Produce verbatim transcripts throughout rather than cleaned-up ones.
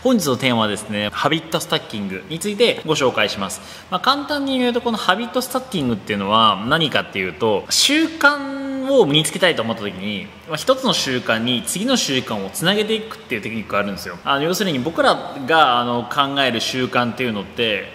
本日のテーマはですね、ハビットスタッキングについてご紹介します。まあ、簡単に言うと、このハビットスタッキングっていうのは何かっていうと、習慣を身につけたいと思った時に、まあ、一つの習慣に次の習慣をつなげていくっていうテクニックがあるんですよ。あの要するに僕らがあの考える習慣っていうのって、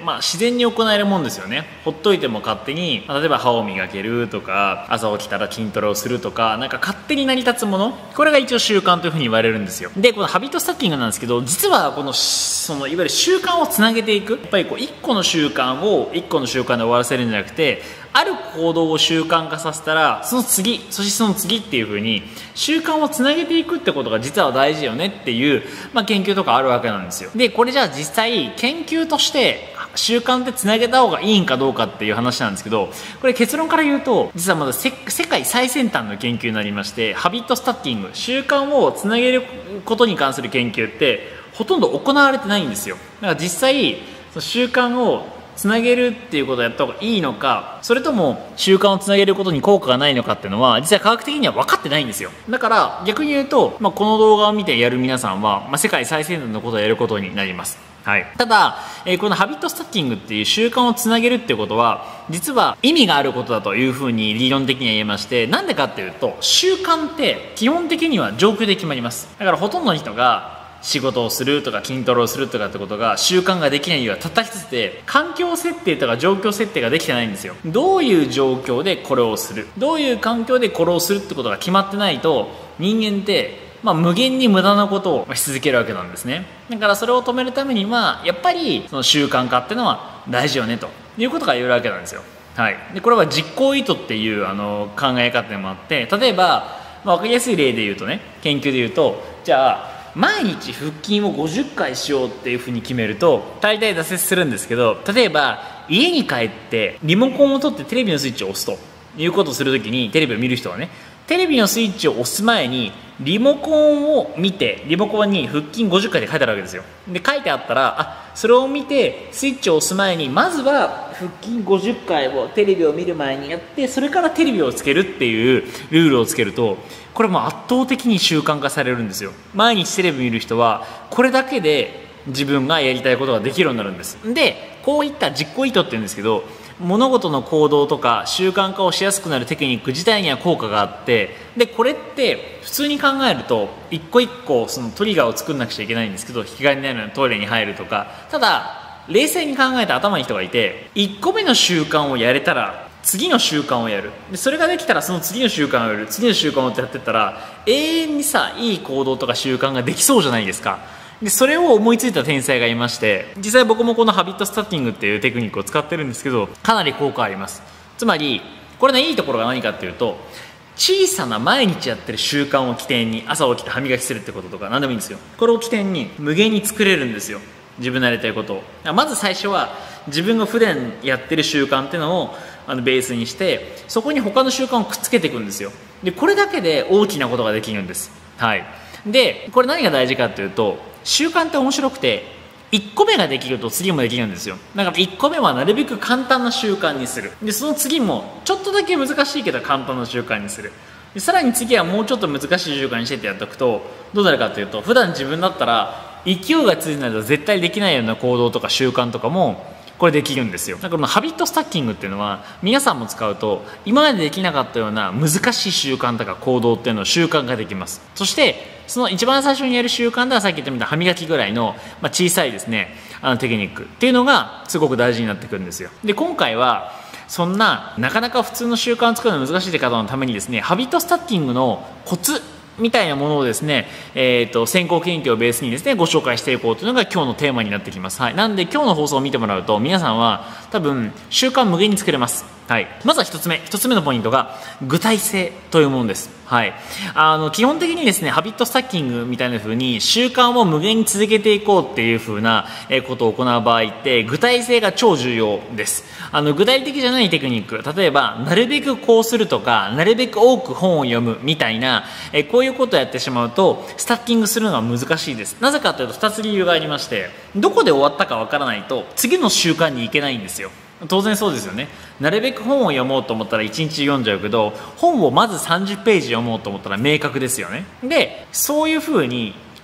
まあ、自然に行えるもんですよね。ほっといても勝手に、まあ、例えば歯を磨けるとか、朝起きたら筋トレをするとか、なんか勝手に成り立つもの、これが一応習慣というふうに言われるんですよ。でこのハビットスタッキングなんですけど、実はこのそのいわゆる習慣をつなげていく、やっぱりこういっこの習慣をいっこの習慣で終わらせるんじゃなくて、ある行動を習慣化させたらその次、そしてその次っていう風に習慣をつなげていくってことが実は大事よねっていう、まあ、研究とかあるわけなんですよ。でこれじゃあ実際研究として習慣ってつなげた方がいいんかどうかっていう話なんですけど、これ結論から言うと実はまだ世界最先端の研究になりまして、ハビットスタッキング、習慣をつなげることに関する研究ってほとんど行われてないんですよ。だから実際その習慣をつなげるっていうことをやった方がいいのか、それとも習慣をつなげることに効果がないのかっていうのは実は科学的には分かってないんですよ。だから逆に言うと、まあ、この動画を見てやる皆さんは、まあ、世界最先端のことをやることになります。はい、ただ、えー、このハビットスタッキングっていう習慣をつなげるっていうことは実は意味があることだというふうに理論的には言えまして、なんでかっていうと、習慣って基本的には状況で決まります。だからほとんどの人が仕事をするとか筋トレをするとかってことが習慣ができない理由はたった一つで、環境設定とか状況設定ができてないんですよ。どういう状況でこれをする、どういう環境でこれをするってことが決まってないと、人間ってまあ無限に無駄なことをし続けるわけなんですね。だからそれを止めるためにはやっぱりその習慣化っていうのは大事よねということが言えるわけなんですよ。はい、でこれは実行意図っていうあの考え方でもあって、例えば、まあ、分かりやすい例で言うとね、研究で言うと、じゃあ毎日腹筋をごじゅっかいしようっていうふうに決めると大体挫折するんですけど、例えば家に帰ってリモコンを取ってテレビのスイッチを押すということをするときに、テレビを見る人はね、テレビのスイッチを押す前にリモコンを見て、リモコンに腹筋ごじゅっかいって書いてあるわけですよ。で書いてあったら、あ、それを見てスイッチを押す前にまずは腹筋ごじゅっかいをテレビを見る前にやって、それからテレビをつけるっていうルールをつけると、これも圧倒的に習慣化されるんですよ。毎日テレビ見る人はこれだけで自分がやりたいことができるようになるんです。でこういった実行意図って言うんですけど、物事の行動とか習慣化をしやすくなるテクニック自体には効果があって、でこれって普通に考えると一個一個そのトリガーを作んなくちゃいけないんですけど、引き金になるようなトイレに入るとか、ただ冷静に考えた頭に人がいて、いっこめの習慣をやれたら次の習慣をやる、でそれができたらその次の習慣をやる、次の習慣をやってったら永遠にさ、いい行動とか習慣ができそうじゃないですか。でそれを思いついた天才がいまして、実際僕もこのハビットスタッキングっていうテクニックを使ってるんですけど、かなり効果あります。つまりこれのいいところが何かっていうと、小さな毎日やってる習慣を起点に、朝起きて歯磨きするってこととか何でもいいんですよ。これを起点に無限に作れるんですよ、自分のやりたいことを。まず最初は自分が普段やってる習慣っていうのをあのベースにして、そこに他の習慣をくっつけていくんですよ。でこれだけで大きなことができるんです。はい、でこれ何が大事かっていうと、習慣って面白くて、いっこめができると次もできるんですよ。だからいっこめはなるべく簡単な習慣にする。でその次もちょっとだけ難しいけど簡単な習慣にする。でさらに次はもうちょっと難しい習慣にしてってやっておくとどうなるかというと、普段自分だったら勢いがついてないと絶対できないような行動とか習慣とかもこれできるんですよ。だからこのハビットスタッキングっていうのは皆さんも使うと、今までできなかったような難しい習慣とか行動っていうのを習慣化できます。そしてその一番最初にやる習慣ではさっき言ったみたいな歯磨きぐらいの、まあ、小さいですね、あのテクニックっていうのがすごく大事になってくるんですよ。で今回はそんななかなか普通の習慣を作るのが難しいって方のためにですね、ハビットスタッキングのコツみたいなものをですね、えーと、先行研究をベースにですねご紹介していこうというのが今日のテーマになってきます。はい、なんで今日の放送を見てもらうと皆さんは多分習慣無限に作れます。はい、まずはひとつめひとつめのポイントが具体性というものです。はい、あの基本的にですねハビットスタッキングみたいな風に習慣を無限に続けていこうっていう風なことを行う場合って具体性が超重要です。あの具体的じゃないテクニック、例えばなるべくこうするとかなるべく多く本を読むみたいなえこういうことをやってしまうとスタッキングするのが難しいです。なぜかというとふたつ理由がありまして、どこで終わったかわからないと次の習慣に行けないんですよ。当然そうですよね。なるべく本を読もうと思ったらいちにち読んじゃうけど、本をまずさんじゅっページ読もうと思ったら明確ですよね。でそういう風に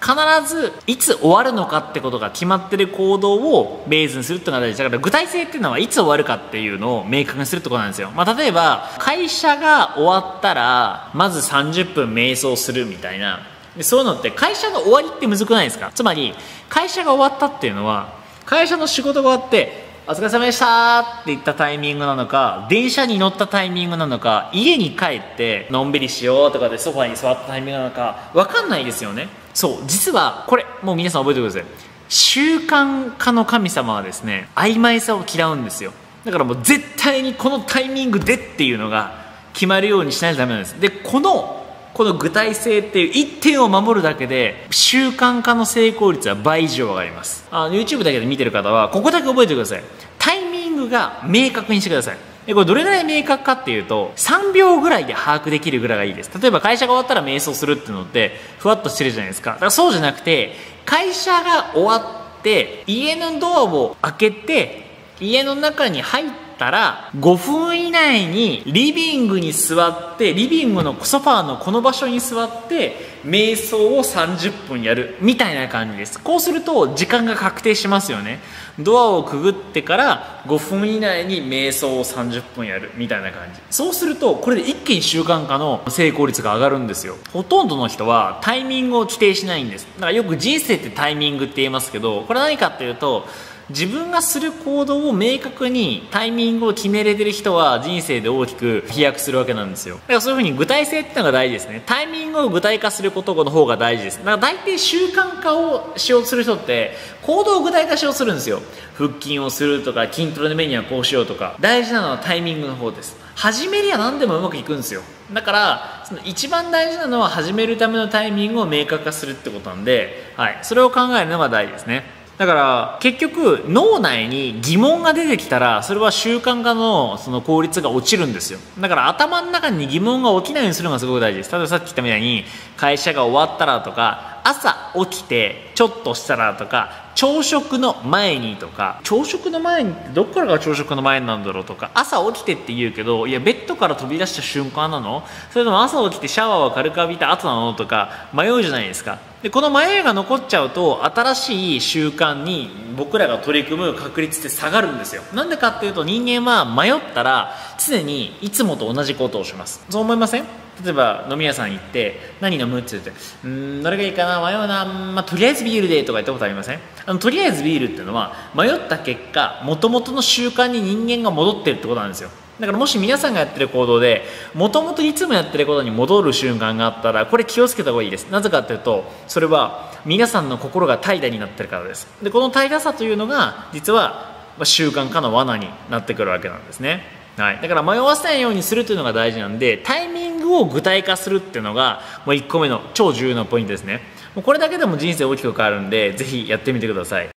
必ずいつ終わるのかってことが決まってる行動をベースにするっていうのが大事だから、具体性っていうのはいつ終わるかっていうのを明確にするってことなんですよ。まあ、例えば会社が終わったらまずさんじゅっぷん瞑想するみたいな、でそういうのって会社の終わりってむずくないですか？つまり会社が終わったっていうのは会社の仕事が終わってお疲れ様でしたって言ったタイミングなのか、電車に乗ったタイミングなのか、家に帰ってのんびりしようとかでソファに座ったタイミングなのか分かんないですよね。そう実はこれもう皆さん覚えてください。習慣化の神様はですね、曖昧さを嫌うんですよ。だからもう絶対にこのタイミングでっていうのが決まるようにしないとダメなんです。でこのこの具体性っていう一点を守るだけで習慣化の成功率は倍以上上がります。あ YouTube だけで見てる方はここだけ覚えてください。タイミングが明確にしてください。でこれどれぐらい明確かっていうとさんびょうぐらいで把握できるぐらいがいいです。例えば会社が終わったら瞑想するっていうのってふわっとしてるじゃないですか。だからそうじゃなくて、会社が終わって家のドアを開けて家の中に入ってたらごふん以内にリビングに座ってリビングのソファーのこの場所に座って瞑想をさんじゅっぷんやるみたいな感じです。こうすると時間が確定しますよね。ドアをくぐってからごふん以内に瞑想をさんじゅっぷんやるみたいな感じ。そうするとこれで一気に習慣化の成功率が上がるんですよ。ほとんどの人はタイミングを規定しないんです。だからよく人生ってタイミングって言いますけど、これは何かっていうと自分がする行動を明確にタイミングを決めれてる人は人生で大きく飛躍するわけなんですよ。だからそういうふうに具体性っていうのが大事ですね。タイミングを具体化することの方が大事です。だから大抵習慣化をしようとする人って行動を具体化しようとするんですよ。腹筋をするとか筋トレのメニューはこうしようとか。大事なのはタイミングの方です。始めりゃ何でもうまくいくんですよ。だからその一番大事なのは始めるためのタイミングを明確化するってことなんで、はい、それを考えるのが大事ですね。だから結局脳内に疑問が出てきたらそれは習慣化のその効率が落ちるんですよ。だから頭の中に疑問が起きないようにするのがすごく大事です。例えばさっき言ったみたいに会社が終わったらとか朝起きてちょっとしたらとか朝食の前にとか、朝食の前にってどっからが朝食の前なんだろうとか、朝起きてって言うけどいやベッドから飛び出した瞬間なの、それとも朝起きてシャワーを軽く浴びた後なのとか迷うじゃないですか。でこの迷いが残っちゃうと新しい習慣に僕らが取り組む確率って下がるんですよ。なんでかっていうと人間は迷ったら常にいつもと同じことをします。そう思いません？例えば飲み屋さん行って何飲むって言って、うーんどれがいいかな迷うな、まあ、とりあえずビールでとか言ったことありません？あのとりあえずビールっていうのは迷った結果元々の習慣に人間が戻ってるってことなんですよ。だからもし皆さんがやってる行動でもともといつもやってることに戻る瞬間があったらこれ気をつけた方がいいです。なぜかっていうとそれは皆さんの心が怠惰になってるからです。でこの怠惰さというのが実は習慣化の罠になってくるわけなんですね。はい、だから迷わせないようにするというのが大事なんでタイミングを具体化するっていうのがもういっこめの超重要なポイントですね。もうこれだけでも人生大きく変わるんでぜひやってみてください。